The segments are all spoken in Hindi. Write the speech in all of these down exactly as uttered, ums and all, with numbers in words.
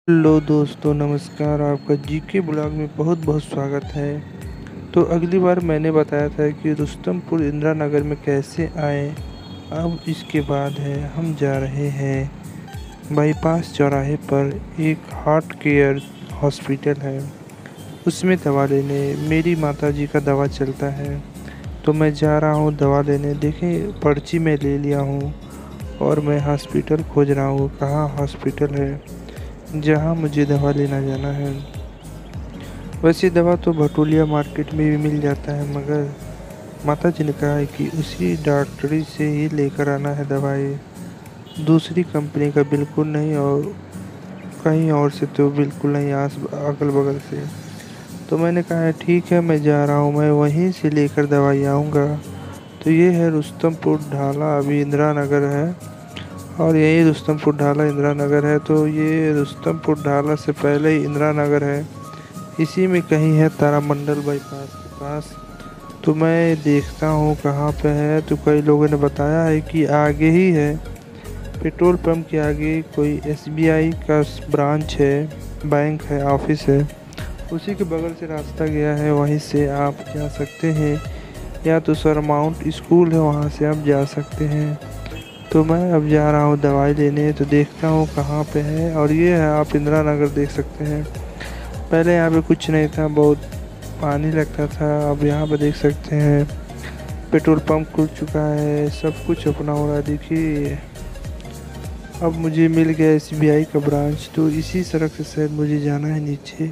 हेलो दोस्तों, नमस्कार। आपका जीके ब्लॉग में बहुत बहुत स्वागत है। तो अगली बार मैंने बताया था कि रुस्तमपुर इंदिरा नगर में कैसे आए। अब इसके बाद है, हम जा रहे हैं बाईपास चौराहे पर। एक हार्ट केयर हॉस्पिटल है, उसमें दवा लेने। मेरी माताजी का दवा चलता है, तो मैं जा रहा हूँ दवा लेने। देखें, पर्ची मैं ले लिया हूँ और मैं हॉस्पिटल खोज रहा हूँ, कहाँ हॉस्पिटल है जहाँ मुझे दवा लेना जाना है। वैसे दवा तो भटूलिया मार्केट में भी मिल जाता है, मगर माता जी ने कहा है कि उसी डॉक्टरी से ही लेकर आना है दवाई, दूसरी कंपनी का बिल्कुल नहीं, और कहीं और से तो बिल्कुल नहीं, आस अगल बगल से। तो मैंने कहा है ठीक है, मैं जा रहा हूँ, मैं वहीं से लेकर दवाई आऊँगा। तो ये है रुस्तमपुर ढाला, अभी इंदिरा नगर है, और यही रुस्तमपुर ढाला इंदिरा नगर है। तो ये रुस्तमपुर ढाला से पहले ही इंदिरा नगर है, इसी में कहीं है तारामंडल बाईपास के पास। तो मैं देखता हूँ कहाँ पे है। तो कई लोगों ने बताया है कि आगे ही है, पेट्रोल पंप के आगे कोई एसबीआई का ब्रांच है, बैंक है, ऑफिस है, उसी के बगल से रास्ता गया है, वहीं से आप जा सकते हैं। या तो सरमाउंट स्कूल है, वहाँ से आप जा सकते हैं। तो मैं अब जा रहा हूँ दवाई लेने, तो देखता हूँ कहाँ पे है। और ये है, आप इंदिरा नगर देख सकते हैं। पहले यहाँ पे कुछ नहीं था, बहुत पानी लगता था। अब यहाँ पे देख सकते हैं पेट्रोल पंप खुल चुका है, सब कुछ अपना हो रहा है। देखिए, अब मुझे मिल गया एसबीआई का ब्रांच। तो इसी सड़क से शायद मुझे जाना है नीचे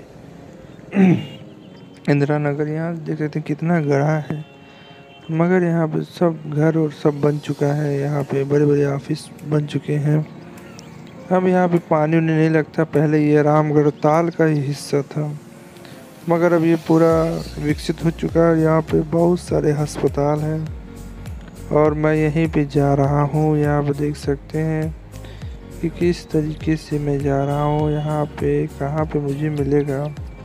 इंदिरा नगर। यहाँ देख सकते हैं कितना गड़ा है, मगर यहाँ पे सब घर और सब बन चुका है। यहाँ पे बड़े बड़े ऑफिस बन चुके हैं। अब यहाँ पे पानी उनी नहीं लगता। पहले ये रामगढ़ ताल का ही हिस्सा था, मगर अब ये पूरा विकसित हो चुका है। यहाँ पे बहुत सारे अस्पताल हैं, और मैं यहीं पे जा रहा हूँ। यहाँ पे देख सकते हैं कि किस तरीके से मैं जा रहा हूँ। यहाँ पे कहाँ पे मुझे मिलेगा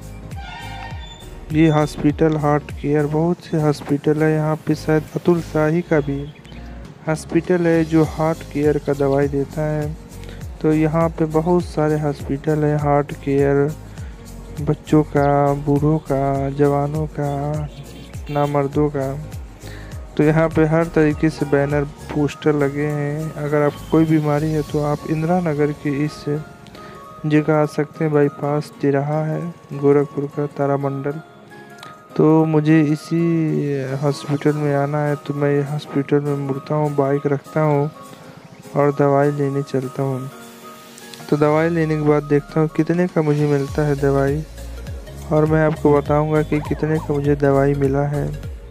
ये हॉस्पिटल हार्ट केयर। बहुत से हॉस्पिटल है यहाँ पे, शायद अतुल शाही का भी हॉस्पिटल है जो हार्ट केयर का दवाई देता है। तो यहाँ पे बहुत सारे हॉस्पिटल है हार्ट केयर, बच्चों का, बूढ़ों का, जवानों का, नामर्दों का। तो यहाँ पे हर तरीके से बैनर पोस्टर लगे हैं। अगर आपको कोई बीमारी है तो आप इंदिरा नगर के इस जगह आ सकते हैं। बाईपास तिराहा है गोरखपुर का, तारामंडल। तो मुझे इसी हॉस्पिटल में आना है। तो मैं हॉस्पिटल में मुड़ता हूँ, बाइक रखता हूँ और दवाई लेने चलता हूँ। तो दवाई लेने के बाद देखता हूँ कितने का मुझे मिलता है दवाई, और मैं आपको बताऊंगा कि कितने का मुझे दवाई मिला है।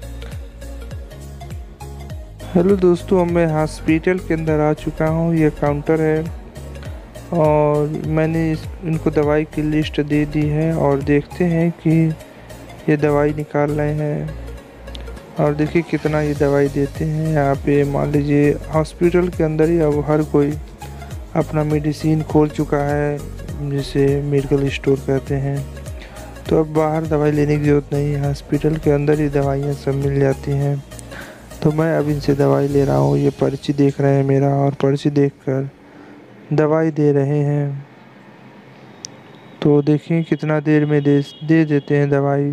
हेलो दोस्तों, अब मैं हॉस्पिटल के अंदर आ चुका हूँ। ये काउंटर है, और मैंने इस इनको दवाई की लिस्ट दे दी है, और देखते हैं कि ये दवाई निकाल रहे हैं। और देखिए कितना ये दवाई देते हैं। यहाँ पे मान लीजिए हॉस्पिटल के अंदर ही अब हर कोई अपना मेडिसिन खोल चुका है, जिसे मेडिकल स्टोर कहते हैं। तो अब बाहर दवाई लेने की ज़रूरत नहीं है, हॉस्पिटल के अंदर ही दवाइयाँ सब मिल जाती हैं। तो मैं अब इनसे दवाई ले रहा हूँ। ये पर्ची देख रहे हैं मेरा, और पर्ची देखकर दवाई दे रहे हैं। तो देखिए कितना देर में दे दे देते हैं दवाई।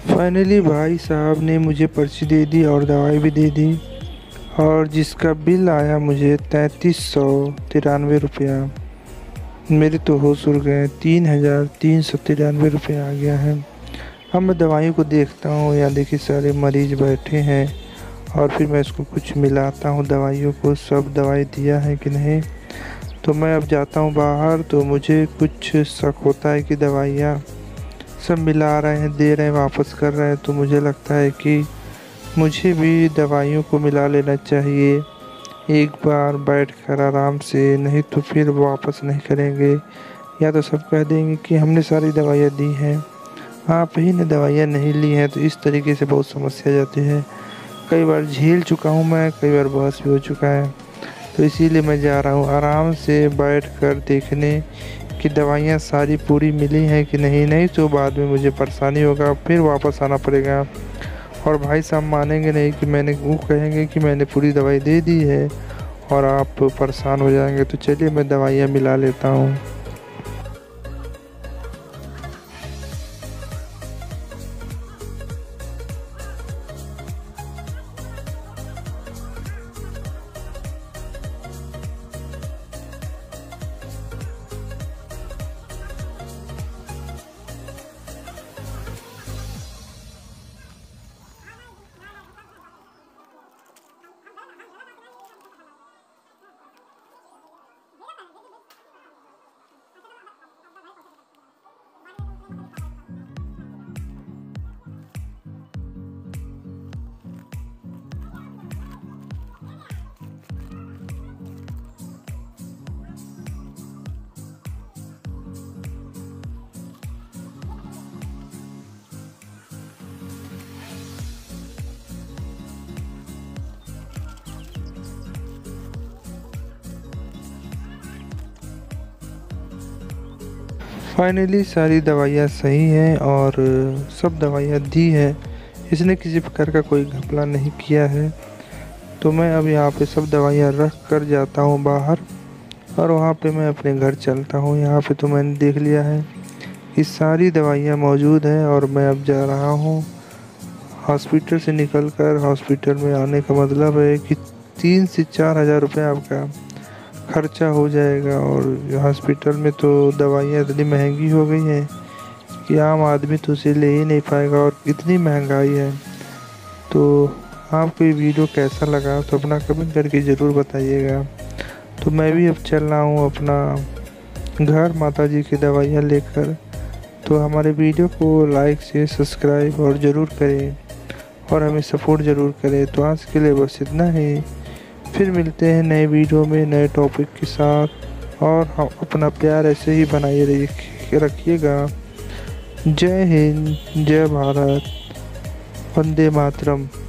फाइनली भाई साहब ने मुझे पर्ची दे दी और दवाई भी दे दी, और जिसका बिल आया मुझे तैंतीस सौ तिरानवे रुपया। मेरे तो होश उड़ गए, तीन हज़ार तीन सौ तिरानवे रुपये आ गया है। अब मैं दवाइयों को देखता हूँ, यहाँ देखिए सारे मरीज बैठे हैं, और फिर मैं इसको कुछ मिलाता हूँ दवाइयों को, सब दवाई दिया है कि नहीं। तो मैं अब जाता हूँ बाहर, तो मुझे कुछ शक होता है कि दवाइयाँ सब मिला रहे हैं, दे रहे हैं, वापस कर रहे हैं। तो मुझे लगता है कि मुझे भी दवाइयों को मिला लेना चाहिए एक बार बैठकर आराम से, नहीं तो फिर वापस नहीं करेंगे, या तो सब कह देंगे कि हमने सारी दवाइयाँ दी हैं, आप ही ने दवाइयाँ नहीं ली हैं। तो इस तरीके से बहुत समस्या जाती है। कई बार झेल चुका हूँ मैं, कई बार बहस भी हो चुका है। तो इसीलिए मैं जा रहा हूँ आराम से बैठकर देखने कि दवाइयाँ सारी पूरी मिली हैं कि नहीं। नहीं तो बाद में मुझे परेशानी होगा, फिर वापस आना पड़ेगा, और भाई साहब मानेंगे नहीं कि मैंने, वो कहेंगे कि मैंने पूरी दवाई दे दी है और आप परेशान हो जाएंगे। तो चलिए मैं दवाइयाँ मिला लेता हूँ। फाइनली सारी दवाइयाँ सही हैं और सब दवाइयाँ दी है, इसने किसी प्रकार का कोई घपला नहीं किया है। तो मैं अब यहाँ पे सब दवाइयाँ रख कर जाता हूँ बाहर, और वहाँ पे मैं अपने घर चलता हूँ। यहाँ पे तो मैंने देख लिया है कि सारी दवाइयाँ मौजूद हैं, और मैं अब जा रहा हूँ हॉस्पिटल से निकल कर। हॉस्पिटल में आने का मतलब है कि तीन से चार हज़ार रुपये आपका खर्चा हो जाएगा, और हॉस्पिटल में तो दवाइयाँ इतनी महंगी हो गई हैं कि आम आदमी तो उसे ले ही नहीं पाएगा, और इतनी महंगाई है। तो आपको ये वीडियो कैसा लगा तो अपना कमेंट करके ज़रूर बताइएगा। तो मैं भी अब चल रहा हूँ अपना घर माता जी की दवाइयाँ लेकर। तो हमारे वीडियो को लाइक से सब्सक्राइब और ज़रूर करें, और हमें सपोर्ट ज़रूर करें। तो आज के लिए बस इतना ही, फिर मिलते हैं नए वीडियो में नए टॉपिक के साथ, और हम अपना प्यार ऐसे ही बनाए रखिएगा। जय हिंद, जय भारत, वंदे मातरम।